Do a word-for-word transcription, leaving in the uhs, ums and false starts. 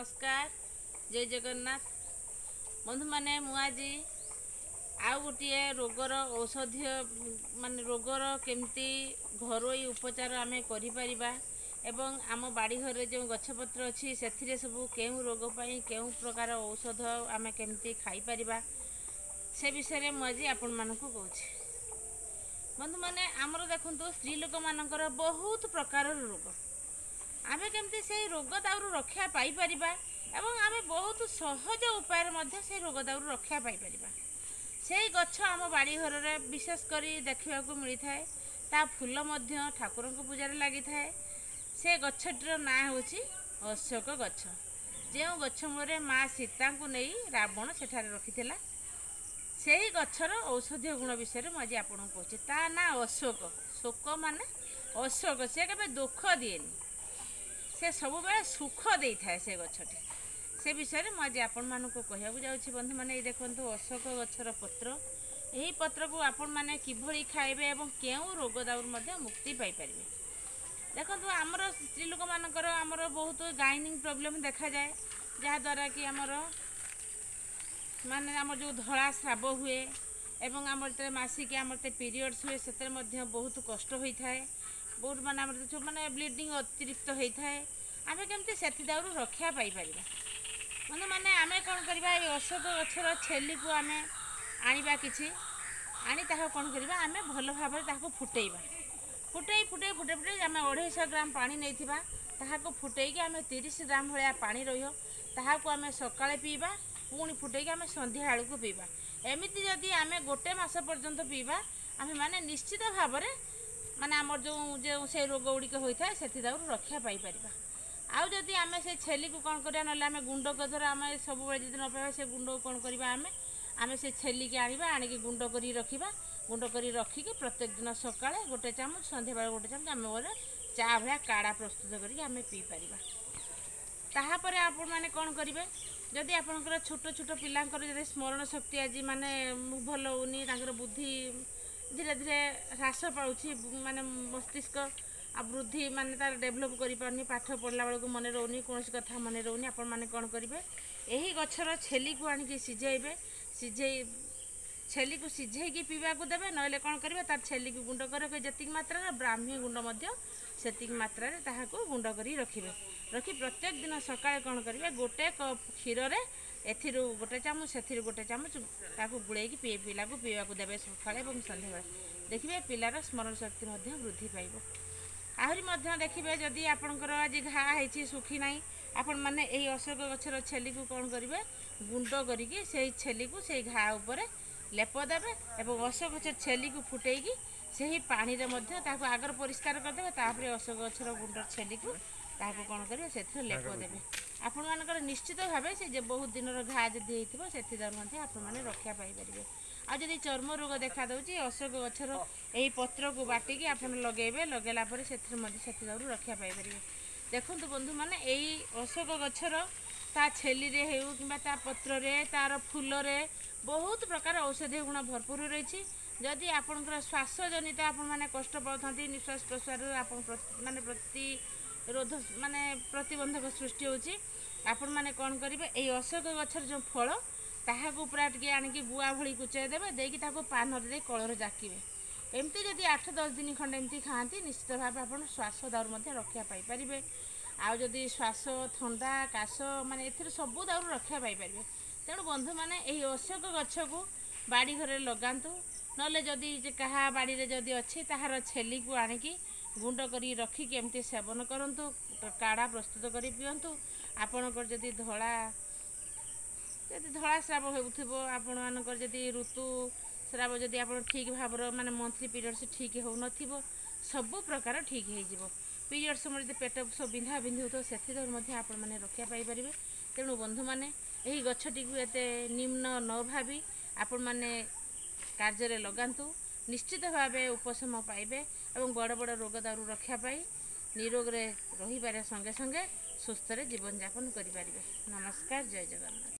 नमस्कार जय जगन्नाथ बंधु माने मु आज आउ गोटे रोगर औषधीय माने रोगर केमती घरोई उपचार आम करिपरिबा एवं आम बाड़ी घर जो गछपत्र अच्छी से सब केउ रोग पाई केउ प्रकार औषध आम केमती खाई परिबा से विषय मु आज आपण मानकु कहूँ। बंधु माने आमर देखंतु स्त्री लोक मानकर बहुत प्रकार रोग आमे केमती से रोग दाउरू रक्षा पाई परिबा एवं आमे बहुत सहज उपाय मध्य से रोग दाउरू रक्षा पाई परिबा। से गछ आम बाड़ी घर रे विशेष करी देखा मिली थाए ता फूल मध्य ठाकुर पूजार लगी थाए। से गछटर ना होची अशोक गछ जो गछ मोरे माँ सीता को नहीं रावण सेठारे रखिथिला से ही गछर औषधीय गुण विषय में आज आपन कहूँ। ता ना अशोक शोक माने अशोक से केबे दुख दिएनी से सब बेले सुख दे थाए से गछटी से विषय में आज आपण मानक कहू जाऊँ। बंधु मैंने ये देखो अशोक गछर पत्र यही पत्र को आपण मैंने किभली खाइबे एवं केउ रोग दाउर मध्य मुक्ति पाई परिबे। देखो आमर स्त्री लोक मानकर आमर बहुत गाइनिंग प्रॉब्लम देखा जाए जहाँ द्वारा कि आमर माने आमर जो धड़ा स्राव हुए एवं आमर मासिक आमर पीरियड्स हुए से बहुत कष्ट होता है बहुत माने आमर जो माने ब्लीडिंग अतिरिक्त होता है आमे केमती सेति दाउरू रक्षा पाई परिबा। माने माने आमे कोन करबा ए अशोक गछर छेली को आमे आनिबा किछि आनी ताहा कोन करबा आमे भलो भाबरे ताहाको फुटेइबा फुटेई फुटेई फुटे फुटे आमे अढ़ाई सौ ग्राम पानी नैथिबा ताहाको फुटेई के आमे तीस ग्राम भलिया पानी रहियो ताहाको आमे सकाळे पीबा पुणी फुटेई के आमे संध्या आळु को पीबा एमिति जदि आमे गोटे मास पर्यंत पीबा आमे माने निश्चित भाबरे माने आमर जो जो से रोग गुड़िक होता है से रक्षा पाई परिबा। आउ जदि आमे से छेली को कौन करिया नले आमे गुंड कधर आमे सब बेले जदि न पाइबा से गुंड को कौन करिबा आमे आमे से छेली के आनिबा आनिकी गुंड करी रखिबा गुंड करी रखिकी प्रत्येक दिन सकाळे गोटे चामच संध्या बेले गोटे चामच आमे ओरे चा भया काढ़ा प्रस्तुत करिके आमे पी परिबा। ताहा परे आपण माने कौन करिवे जदि आपनकर छोट छोट पिलांकर जदि स्मरण शक्ति आज माने भल होनी तांकर बुद्धि धीरे धीरे ह्रास पाऊँ माने मस्तिष्क आ वृद्धि माने तार डेभलप करि पारनी पाठ पढ़ला बेलू मन रोनी कौन कथा मन रोनी आपण माने कौन करेंगे यही गछर छेली को आनिक सिझेबे सिझे छेली को सिझेकी पीवा को देवे नहले कौन करेंगे तार छेली को गुंड कर जी मात्रा ब्राह्मी गुंड से मात्रा ताहाको गुंड करी रखिबे रखी प्रत्येक दिन सकाळे कौन करेंगे गोटे कप क्षीर एथिर गोटे चामच से गोटे चामच ताको गुड़ेकी पी पिला को पीवा को देवे सकाळे और संध्या देखिए पिलार स्मरण शक्ति वृद्धि पाइब। आहरी देखिए जदि आपणकर आज घा है सुखी ना आपण मैंने यही अशोक गछर छेली को कौन करेंगे गुंड करिकी से छेली को से घा उपर लेप देवे और अशोक गछर छेली को फुटेकी से ही पानी रे मध्य ताको आगर परिष्कार करदे तापर अशोक गछर गुंड छेली को ताको कौन करेंगे से लेप देवे आपण मानकर निश्चित भाव से बहुत दिन घा जदि होती से आपण मैंने रक्षा पाई परिबे। आ जदि चर्म रोग देखा दउची अशोक गछर यही पत्र को बाटिकी आपण लगेबे लगेला परे सेथि मध्ये सेथि दाउरू रक्षा पाई परिबे। देखंतु बंधु माने यही अशोक गछर ता छेली रे हेउ किबा ता पत्र रे तार फूल रे बहुत प्रकार औषधीय गुण भरपूर रही। जदि आपणकर श्वास जनित आपण माने कष्ट पाउथांती निश्वास प्रश्वास आपण माने प्रति रोध माने प्रतिबंधक सृष्टि होची आपण माने कौन करेंगे यही अशोक गछर जो फल ताहाको पूरा टिके आनिकी गुआ भली कुचाई देवे देकी ताको पान दे कलर जाकिबे एमती जदि आठ दस दिन खंड एमती खाती निश्चित भाव आपन श्वास दाउर मध्य रक्षा पाई परिबे। आउ जदि श्वास थंडा काश माने एथिर सबु दाउर रक्षा पाई परिबे। तेणु बंधु माने यही अशोक गछ को बाड़ी घरे लगातु नले जदि कहा बाड़ी रे जदि अच्छी ताहार छेली को आनिकी गुंड करी रखिकी एमती सेवन करंतु काढ़ा प्रस्तुत करी पियंतु आपणकर जदि धला जदि धला स्राव होउथिबो आपण मानकर जदि ऋतु स्राव जदि आपण ठीक भाव माने मंथली पीरियड्स ठीक हो नथिबो सब प्रकार ठीक हो जिवो पीरियड्स समय जदि पेट सब बिंधा बिंधु तो सेथि दर मध्ये आपण माने रक्षा पाई परिबे। तेणु बंधु माने एही गछटी को एते निम्न न भाबी आपण माने कार्य रे लगांतु निश्चित भाव उपशम पाइबे और बड़ बड़ रोग दारू रक्षा पाई निरोग रे रही बारे संगे संगे सुस्थ रे जीवन यापन करि परिबे। नमस्कार जय जगन्नाथ।